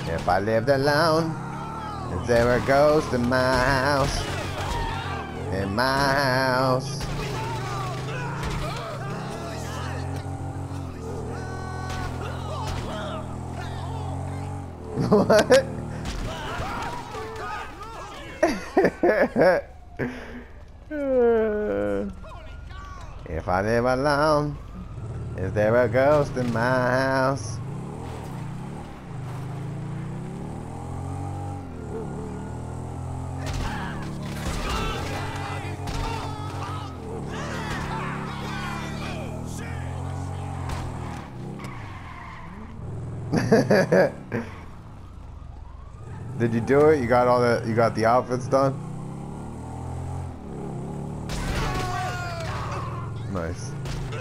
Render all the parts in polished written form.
If I lived alone, is there a ghost in my house? In my house. What? If I live alone, is there a ghost in my house? Did you do it? You got the outfits done? Nice.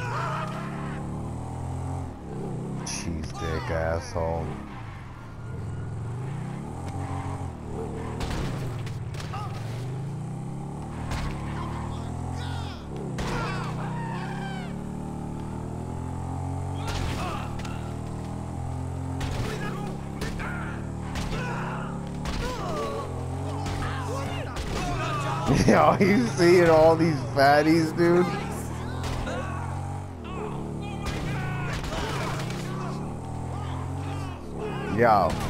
Cheese dick asshole. Yo, you seeing all these fatties, dude? Yo.